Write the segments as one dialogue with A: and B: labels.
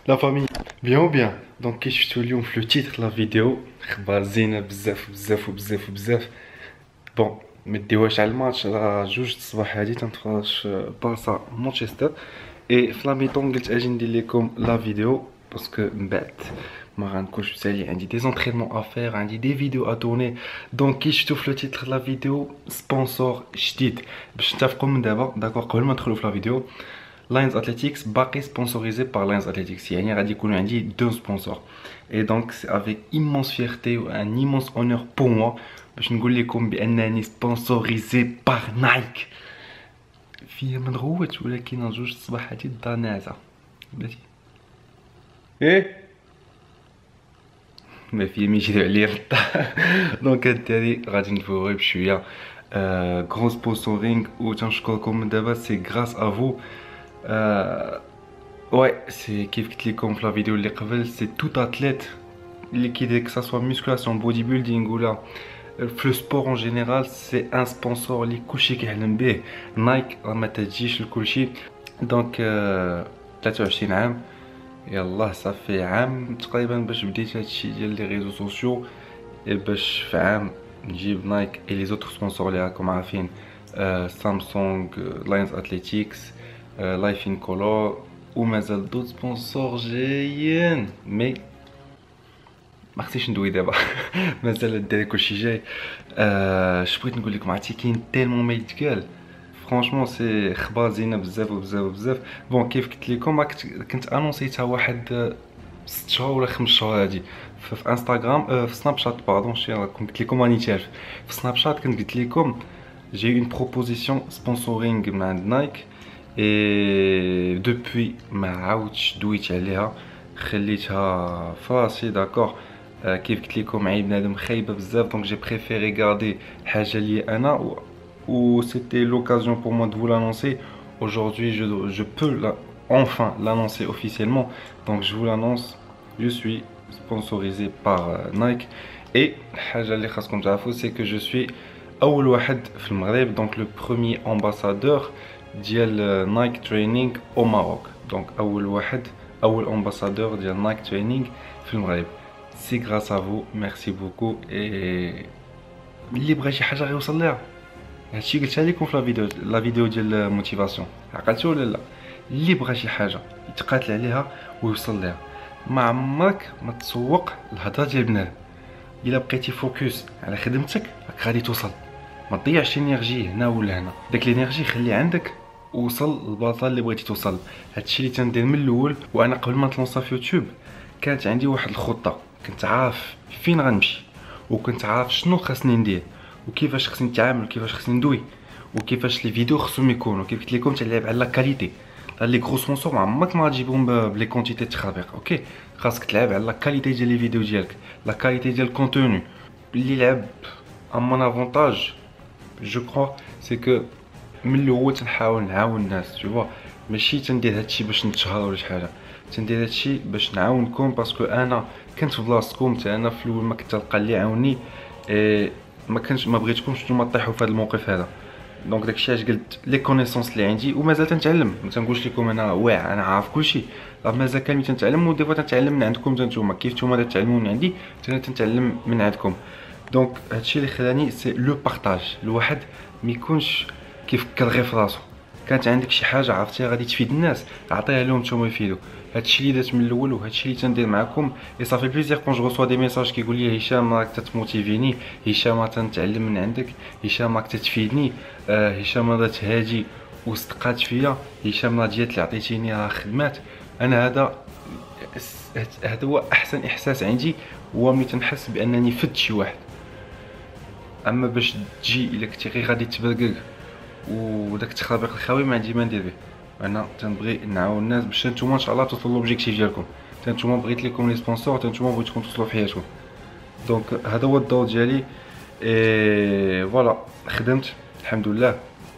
A: La famille, bien ou bien? Donc, كي شفتو اليوم في لو تيتر لا فيديو اخبار زينه بزاف بزاف وبزاف وبزاف. بون ما ديوهاش على الماتش، راه جوج الصباح هادي تنتفرج بارسا مانشستر. اي في لا ميطون قلت اجي ندير لكم لا فيديو باسكو من بعد ما غنكونش مسالي، عندي دي زونترينمون افير، عندي دي فيديو اتوني. دونك كي شفتو في لو تيتر لا فيديو سبونسور جديد باش نتفقوا من دابا داكوغ قبل ما ندخلوا في لا فيديو. لاينز اتليتيكس باقي سبونسوريزي بار لاينز اتليتيكس، يعني غادي يكونوا عندي دو سبونسور. اي دونك سي افيك immense فيرتي و ان immense honneur pour moi باش نقول لكم بانني سبونسوريزي بار نايك. فيا ما نغوتش، ولكن جوج الصباح هادي الدار ناعسه بلاتي. ايه ما فيا ما يجري عليا في الدار. دونك هاد الدراري غادي ندفوغي بشويه غرو سبونسورينغ و تنشكركم من دابا، سي غراس ا فو. Ouais, c'est كيف قلت لكم في لا فيديو اللي قبل، سي توت اتليت اللي كيدير كسا مسكولاسيون بودي بيلدينغ ولا في لو سبور اون جينيرال، سي ان سبونسور اللي كلشي كيحلم به. نايك راه ما تجيش لكلشي. دونك 23 عام، يلاه صافي عام تقريبا باش بديت هادشي ديال لي ريزو سوسيو، باش في عام نجيب نايك اي لي زوتر سبونسور اللي راكم عارفين، سامسونج، لاينز اتليتيكس، لايف ان كولور، ومازال دوت سبونسور جايين مي ما خصنيش ندوي دابا. مازال الدراري كلشي جاي. اش بغيت نقول لكم، عرفتي كاين تيلمون ما يتقال. فرانشمون سي خبار زينه بزاف وبزاف وبزاف. بون كيف قلت لكم كنت انونسيتها واحد 6 شهور ولا 5 شهور هادي في انستغرام، في سناب شات باردون. شي راكم قلت لكم راني تالف في سناب شات. كنت قلت لكم جي اون بروبوزيسيون سبونسورينغ من عند نايك، اي دوبوي ما عاودتش دويت عليها، خليتها فراسي داكوغ. كيف قلت لكم عيب بنادم خايبه بزاف، دونك جي بريفيري غاردي حاجه لي انا ou c'était l'occasion pour moi de vous l'annoncer. Aujourd'hui, je peux enfin l'annoncer officiellement. Donc, je vous l'annonce, je suis sponsorisé par Nike. Et, c'est que je suis أول واحد في المغرب, donc le premier ambassadeur ديال Nike Training au Maroc. Donc, أول ambassadeur ديال Nike Training في المغرب. C'est grâce à vous, merci beaucoup. Et اللي بغى شي حاجه غيوصل ليها. هادشي قلتها لكم في لا فيديو ديال موتيفاسيون، عقلتو ولا لا؟ اللي بغى شي حاجه يتقاتل عليها ويوصل ليها. ما عمرك ما تسوق الهضره ديال بنادم. الا بقيتي فوكس على خدمتك راك غادي توصل. ما تضيعش انرجي هنا ولا هنا، داك الانرجي خليه عندك ووصل للبلاصه اللي بغيتي توصل. هادشي اللي تندير من الاول. وانا قبل ما نتلونسا في يوتيوب كانت عندي واحد الخطه، كنت عارف فين غنمشي وكنت عارف شنو خاصني ندير وكيفاش خصني نتعامل وكيفاش خصني ندوي وكيفاش لي فيديو خصهم يكونوا. كيف قلت لكم تلعب على لا كاليتي. لي غرو سبونسور ما عمرك ما غتجيبهم بلي كونتيتي تخربيق. اوكي، خاصك تلعب على لا كاليتي ديال لي فيديو ديالك، لا كاليتي ديال الكونتوني. اللي لعب ان مون افونتاج جو كرو سي كو من الاول تنحاول نعاون الناس، تو فوا. ماشي تندير هادشي باش نتشهر ولا شي حاجه، تندير هادشي باش نعاونكم باسكو انا كنت في بلاصتكم. حتى انا في الاول ما كنت تلقى اللي يعاوني، ما بغيتكمش نتوما طيحوا في هذا الموقف هذا. دونك داكشي علاش قلت لي كونيسونس اللي عندي ومازال تنتعلم. ما تنقولش لكم انا واعر انا عارف كلشي، راه مازال كامل تنتعلم. ودي فوا تنتعلم من عندكم نتوما، كيف نتوما تتعلموا من عندي انا تنتعلم من عندكم. دونك هادشي اللي خلاني سي لو بارطاج. الواحد ما يكونش كيفكر غير في راسو. كانت عندك شي حاجه عرفتيها غادي تفيد الناس، عطيها لهم نتوما يفيدوا. هادشي اللي درت من الاول وهادشي اللي تندير معكم. اي صافي بليزير كون جو ريسوا دي ميساج كيقول لي هشام راك تتموتيفيني، هشام تنتعلم من عندك، هشام راك تتفيدني، هشام راه تهادي وصدقات فيا، هشام راه ديال اللي عطيتيني راه خدمات. انا هذا هو احسن احساس عندي، هو ملي تنحس بانني فدت شي واحد. اما باش تجي الا كنتي غير غادي تبرقق وداك التخربيق الخاوي ما عندي ما ندير به. انا تنبغي نعاون الناس باش نتوما ان شاء الله توصلوا لوبجيكتيف ديالكم. نتوما بغيت لكم لي سبونسور، نتوما بغيتكم توصلوا في حياتكم. دونك هذا هو الدور ديالي. اي فوالا خدمت الحمد لله.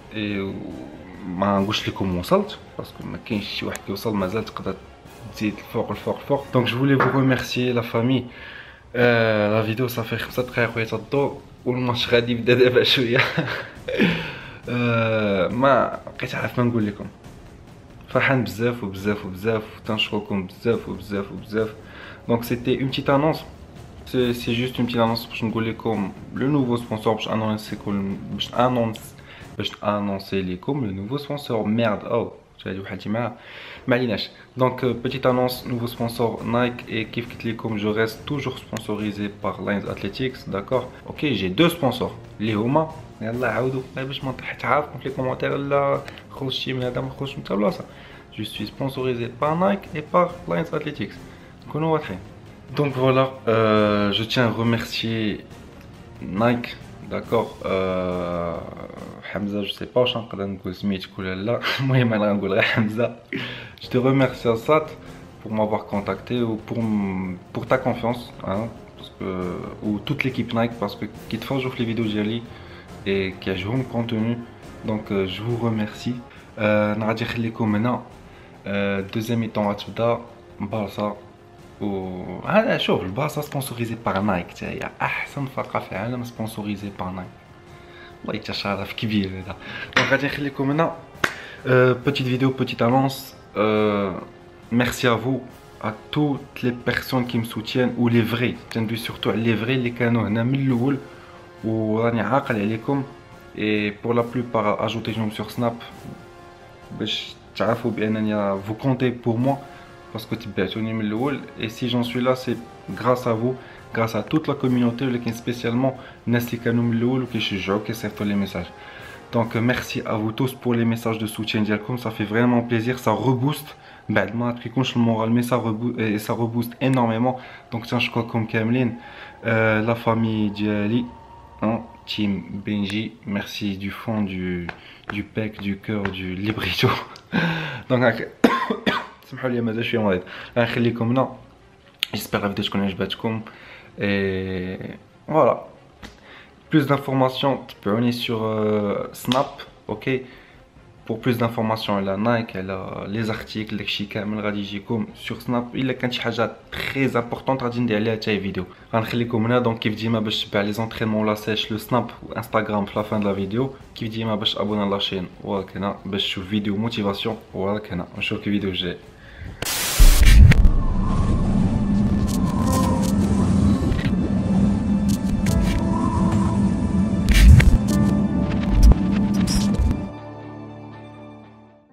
A: ما نقولش لكم وصلت باسكو ما كاينش شي واحد كيوصل، مازال تقدر تزيد الفوق الفوق الفوق. دونك جو فولي فو ريميرسيي لا فامي. لا فيديو صافي 5 دقائق وهي تدور والماتش غادي يبدا دابا شويه. ما بقيت عارف ما نقول لكم. فرحان بزاف وبزاف وبزاف تنشكركم بزاف وبزاف وبزاف. Donc c'était une petite annonce. C'est juste une petite annonce باش نقول لكم le nouveau sponsor باش annoncer لكم le nouveau sponsor. Merde, oh جاي وحدي معاه ما عليناش. Donc petite annonce, nouveau sponsor Nike, et كيف قلت لكم je reste toujours sponsorisé par Lines Athletics, d'accord. OK, j'ai deux sponsors اللي هما يلا عاودوا باش ما نطيح تعرفوا في les commentaires لا خرج شي من هذا ما خرجش من بلاصه. Je suis sponsorisé par Nike et par Lines Athletics. كونوا واضحين. Donc voilà, je tiens à remercier Nike, d'accord. Hamza, je sais pas واش نقدر نقول سميتك ولا لا. المهم انا غنقول غير حمزة. Je te remercie Assad pour m'avoir contacté ou pour ta confiance, hein, parce que ou toute l'équipe Nike parce que qui te font les vidéos ديالي et qui a joué le contenu. Donc je vous remercie. نغادي نخليكم هنا. Deuxième mi-temps غتبدا بارسا. هذا شوف البارسا سبونسوريزي بار نايك حتى هي احسن فرقه في العالم سبونسوريزي بار نايك. والله حتى شرف كبير هذا. دونك غادي نخليكم هنا. Petite vidéo, petite annonce. Merci à vous, à toutes les personnes qui me soutiennent ou les vrais. تندوي surtout les vrais اللي كانوا هنا من الاول وراني عاقل عليكم. Et pour la plupart ajoutez-moi sur Snap باش تعرفوا بانني vous comptez pour moi. Parce que tu et si j'en suis là, c'est grâce à vous, grâce à toute la communauté, spécialement qui les messages. Donc merci à vous tous pour les messages de soutien, ça fait vraiment plaisir, ça rebooste. Le moral, mais ça rebooste énormément. Donc tiens, je crois comme Kamlin, la famille Diali, hein, Team Benji, merci du fond du pec, du cœur, du librito. Donc سمحوا لي مازال شويه مريض. غنخليكم هنا. جيسبر لا فيديو تكون عجبتكم. Et voilà. Plus d'informations تبعوني sur Snap, OK. Pour plus d'informations على Nike, على les articles داكشي كامل غادي يجيكم sur Snap. الا كانت شي حاجه très importante غادي ندير عليها حتى فيديو. غنخليكم هنا. دونك كيف ديما باش تبع لي زونطرينمون لا سيش لو سناب وانستغرام في لا فان د لا فيديو. كيف ديما باش ابونا لاشين وراك هنا باش تشوف فيديو موتيفاسيون وراك هنا. نشوفك في فيديو جاي.